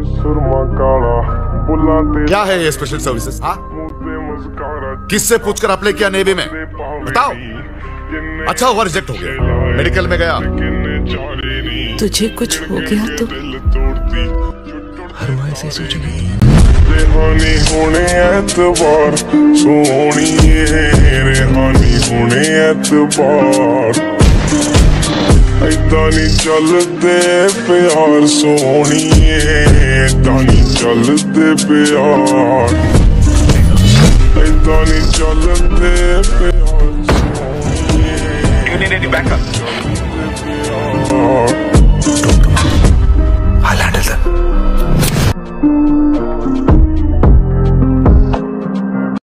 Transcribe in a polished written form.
क्या है ये स्पेशल सर्विसेज? हाँ, किससे पूछकर अप्लाई किया नेवी में? बताओ। अच्छा हुआ रिजेक्ट हो गया, मेडिकल में गया। तुझे कुछ हो गया तो हर माँ ऐसे सोचेगी। रेहानी होने एतबार सोनिए, रेहानी होने एतबार ऐदा नी चलदे प्यार सोनिए, ऐदा नी चलदे प्यार, ऐदा नी चलदे प्यार सोनिए।